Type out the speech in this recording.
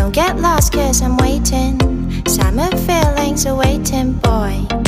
Don't get lost cause I'm waiting. Summer feelings are waiting, boy.